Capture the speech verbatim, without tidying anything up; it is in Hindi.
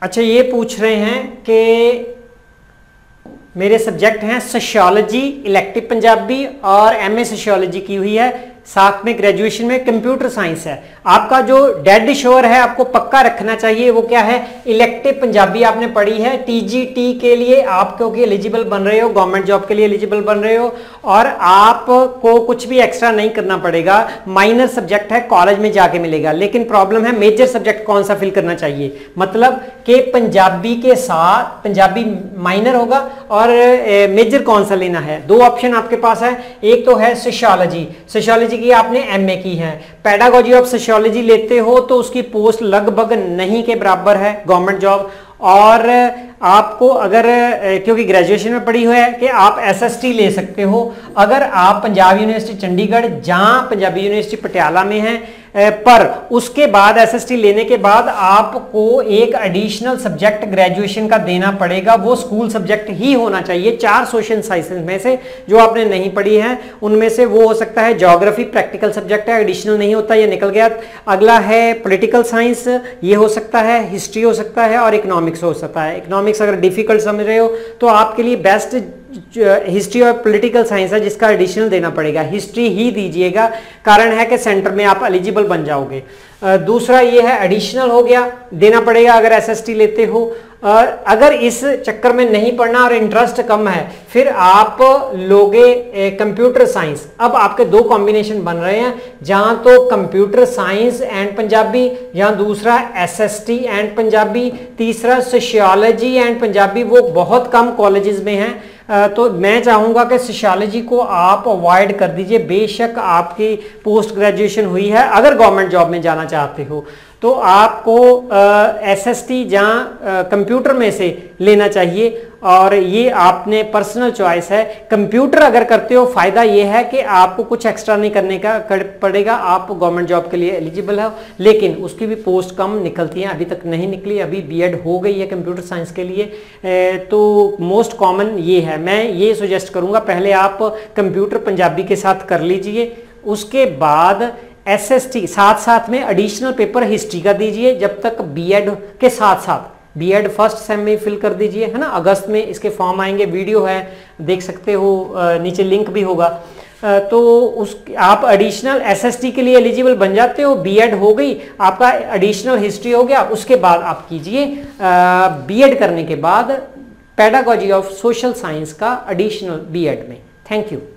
अच्छा, ये पूछ रहे हैं कि मेरे सब्जेक्ट हैं सोशियोलॉजी, इलेक्टिव पंजाबी और एमए सोशियोलॉजी की हुई है, साथ में ग्रेजुएशन में कंप्यूटर साइंस है। आपका जो डेड श्योर है आपको पक्का रखना चाहिए वो क्या है, इलेक्टिव पंजाबी आपने पढ़ी है। टीजीटी के लिए आप क्योंकि एलिजिबल बन रहे हो, गवर्नमेंट जॉब के लिए एलिजिबल बन रहे हो और आपको कुछ भी एक्स्ट्रा नहीं करना पड़ेगा। माइनर सब्जेक्ट है, कॉलेज में जाके मिलेगा, लेकिन प्रॉब्लम है मेजर सब्जेक्ट कौन सा फिल करना चाहिए। मतलब कि पंजाबी के साथ पंजाबी माइनर होगा और मेजर कौन सा लेना है। दो ऑप्शन आपके पास है, एक तो है सोशियोलॉजी, सोशियोलॉजी की आपने एमए की है। पेडागोजी ऑफ सोशियोलॉजी लेते हो तो उसकी पोस्ट लगभग नहीं के बराबर है गवर्नमेंट जॉब। और आपको अगर क्योंकि ग्रेजुएशन में पढ़ी हुई है कि आप एसएसटी ले सकते हो अगर आप पंजाब यूनिवर्सिटी चंडीगढ़, जहां पंजाबी यूनिवर्सिटी पटियाला में है, पर उसके बाद एसएसटी लेने के बाद आपको एक एडिशनल सब्जेक्ट ग्रेजुएशन का देना पड़ेगा। वो स्कूल सब्जेक्ट ही होना चाहिए। चार सोशल साइंसेस में से जो आपने नहीं पढ़ी है उनमें से वो हो सकता है ज्योग्राफी, प्रैक्टिकल सब्जेक्ट है, एडिशनल नहीं होता, ये निकल गया। अगला है पॉलिटिकल साइंस, ये हो सकता है, हिस्ट्री हो सकता है और इकोनॉमिक्स हो सकता है। इकोनॉमिक्स अगर डिफिकल्ट समझ रहे हो तो आपके लिए बेस्ट हिस्ट्री और पॉलिटिकल साइंस है, जिसका एडिशनल देना पड़ेगा। हिस्ट्री ही दीजिएगा, कारण है कि सेंटर में आप एलिजिबल बन जाओगे। दूसरा ये है एडिशनल हो गया, देना पड़ेगा अगर एसएसटी लेते हो। अगर इस चक्कर में नहीं पढ़ना और इंटरेस्ट कम है फिर आप लोगे कंप्यूटर साइंस। अब आपके दो कॉम्बिनेशन बन रहे हैं, जहां तो कंप्यूटर साइंस एंड पंजाबी, जहां दूसरा एसएसटी एंड पंजाबी, तीसरा सोशियोलॉजी एंड पंजाबी। वो बहुत कम कॉलेजेस में है, तो मैं चाहूंगा कि सोशियोलॉजी को आप अवॉइड कर दीजिए। बेशक आपकी पोस्ट ग्रेजुएशन हुई है, अगर गवर्नमेंट जॉब में जाना चाहते हो तो आपको एसएसटी जहां कंप्यूटर में से लेना चाहिए और ये आपने पर्सनल चॉइस है। कंप्यूटर अगर करते हो फायदा ये है कि आपको कुछ एक्स्ट्रा नहीं करने का कर पड़ेगा, आप गवर्नमेंट जॉब के लिए एलिजिबल हो, लेकिन उसकी भी पोस्ट कम निकलती हैं, अभी तक नहीं निकली। अभी बीएड हो गई है कंप्यूटर साइंस के लिए, तो मोस्ट कॉमन ये है। मैं ये सजेस्ट करूंगा पहले आप कंप्यूटर पंजाबी के साथ कर लीजिए, उसके बाद एसएसटी साथ साथ में एडिशनल पेपर हिस्ट्री का दीजिए। जब तक बीएड के साथ साथ बीएड फर्स्ट सेम में फिल कर दीजिए, है ना। अगस्त में इसके फॉर्म आएंगे, वीडियो है देख सकते हो, नीचे लिंक भी होगा। तो उस आप एडिशनल एसएसटी के लिए एलिजिबल बन जाते हो, बीएड हो गई, आपका एडिशनल हिस्ट्री हो गया। उसके बाद आप कीजिए बीएड करने के बाद पेडागोजी ऑफ सोशल साइंस का एडिशनल बीएड में। Thank you.